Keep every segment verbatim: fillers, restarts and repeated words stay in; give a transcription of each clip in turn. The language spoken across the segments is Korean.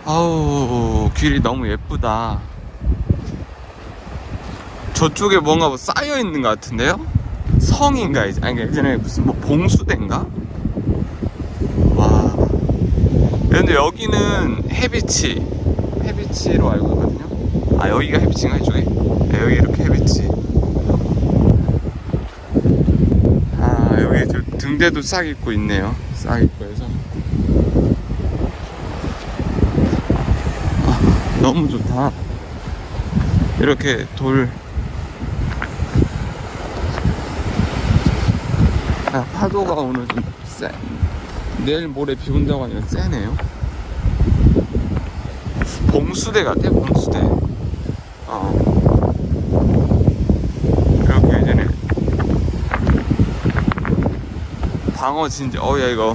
아우, 길이 너무 예쁘다. 저쪽에 뭔가 뭐 쌓여 있는 것 같은데요? 성인가 이제? 아니 예전에 무슨 뭐 봉수대인가? 와. 근데 여기는 해비치 해비치로 알고 있거든요. 아 여기가 해비치인가 이쪽에? 네, 여기 이렇게 해비치. 아 여기 등대도 싹 있고 있네요. 싹 있고 해서 아, 너무 좋다. 이렇게 돌. 아, 파도가 오늘 좀 세. 내일 모레 비 온다고 하니까 세네요. 봉수대 같아, 봉수대. 어. 이렇게 예전에 방어 진지, 어야 이거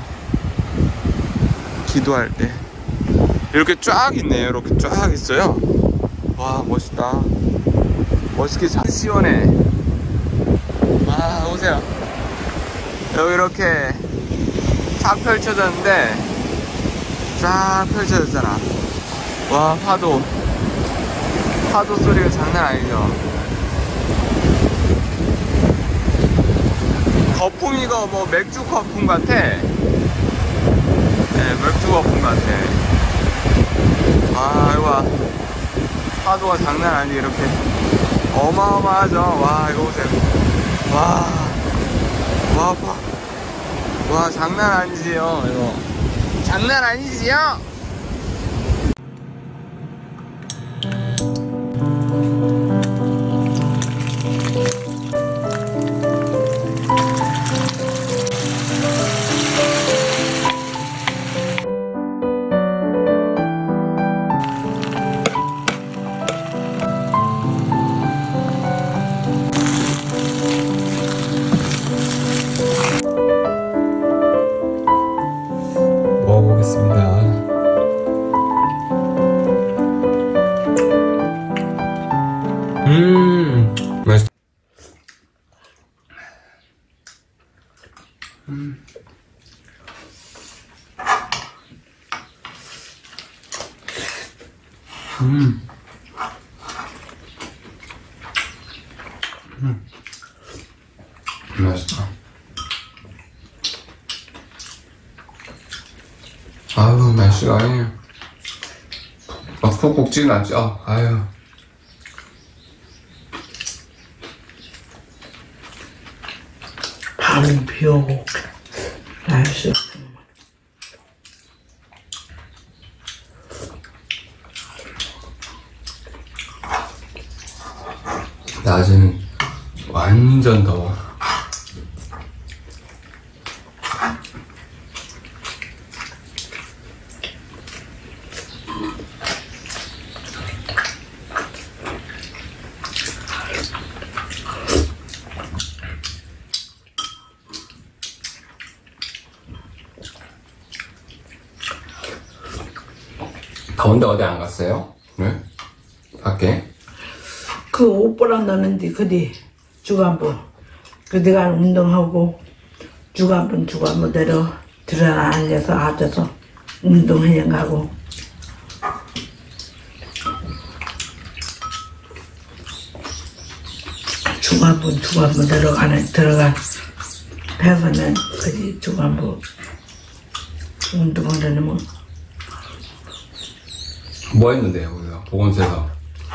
기도할 때 이렇게 쫙 있네요. 이렇게 쫙 있어요. 와 멋있다. 멋있게 잘 시원해. 아 오세요. 여기 이렇게 쫙 펼쳐졌는데 쫙 펼쳐졌잖아. 와 파도 파도 소리가 장난 아니죠. 거품이가 뭐 맥주 거품 같아. 네 맥주 거품 같아. 아 이거 봐. 파도가 장난 아니지. 이렇게 어마어마하죠. 와 이거 보세요. 와 와 파 와 장난 아니지요. 이거 장난 아니지요. 먹어보겠습니다. 음 맛있. 음. 음. 음. 맛있다. 아유 날씨가 아니에요. 아, 푹푹 찌나지. 아, 아유. 밤은 비 오고 날씨 낮에는 완전 더워. 더운데 어디 안 갔어요? 네? 밖에? 그 옷보랑 넣는데 그디 주간부 그 내가 운동하고 주간부 주간부대로 들어나 앉아서 앉아서 운동해 가고 주간부 주간부대로 가는 들어가 해서는 그디 주간부 운동을 하면 뭐 했는데요, 우리가? 보건소에서.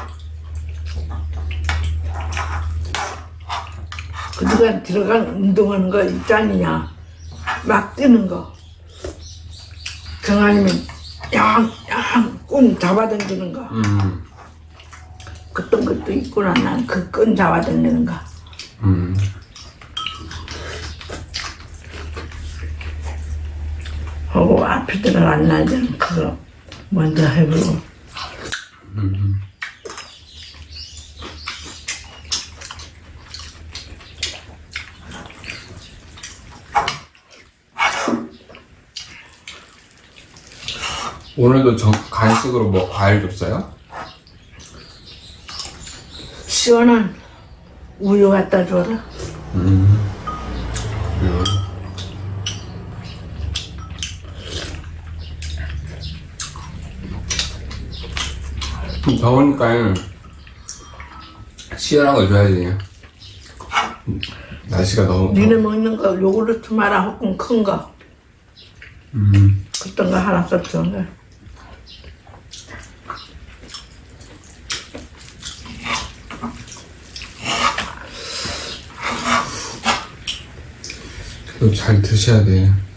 그 누가 들어간 운동하는 거 있잖냐. 막 뛰는 거. 정 아니면 양, 양, 끈 잡아당기는 거. 음. 그떤 것도 있구나. 난 그 끈 잡아당기는 거. 음. 하고 앞에 들어간 날에는 그거 먼저 해보고. 음. 오늘도 저 간식으로 뭐 과일 줬어요? 시원한 우유 갖다 줘라. 음. 음. 더우니까 시원한 걸 줘야지. 날씨가 너무 니네 먹는 거 요구르트 마라 혹은 큰 거. 음. 어떤 거 하나 썼죠. 그래도 잘 드셔야 돼.